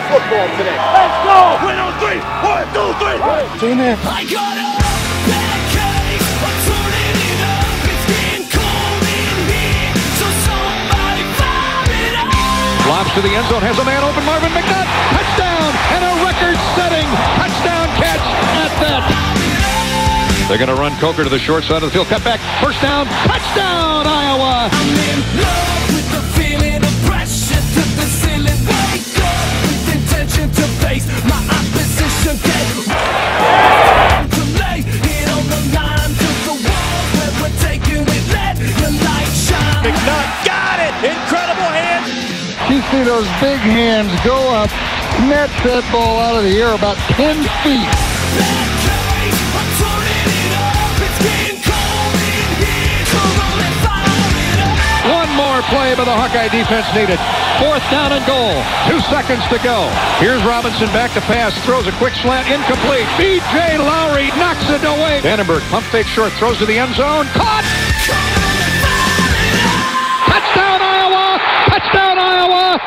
football today. Let's go! Win on three! 1, 2, 3! See you, man. I got a bad case, I'm turning it up, it's getting cold in here, so somebody fire it up. Lobs to the end zone, has a man open, Marvin McNutt, touchdown, and a record-setting touchdown catch at that. They're going to run Coker to the short side of the field, cut back, first down, touchdown, Iowa. I'm in love with the feeling of pressure to the ceiling, wake up with intention to face my opposition, get to lay it on the line to the wall where we're taking it, let the light shine. McNutt got it! Incredible hands! You see those big hands go up, snatch that ball out of the air about 10 feet. Bad case, I'm turning it up, it's getting cold in here, so don't let fire it up. One more play by the Hawkeye defense needed. Fourth down and goal. 2 seconds to go. Here's Robinson back to pass. Throws a quick slant. Incomplete. B.J. Lowry knocks it away. Vandenberg pump fake short. Throws to the end zone. Caught! Touchdown Iowa! Touchdown Iowa!